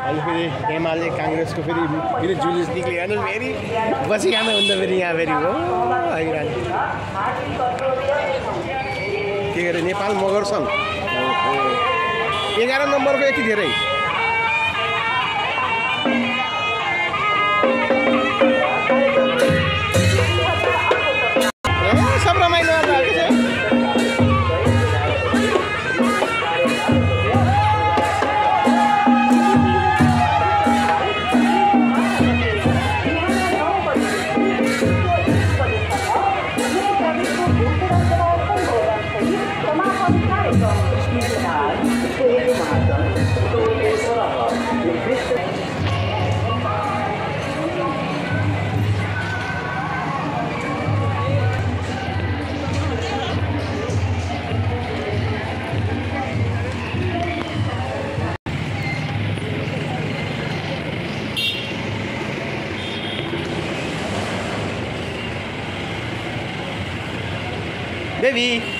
अहिले फेरि एमाले काङ्ग्रेसको फेरि जुलुस निक्लियो भने फेरि बसिखानु हुन्छ फेरि यहाँ फेरि हो आइरहने के अरे नेपाल मगर सङ्घ 11 नम्बरको यति धेरै सब रमाइलो भएको छ Baby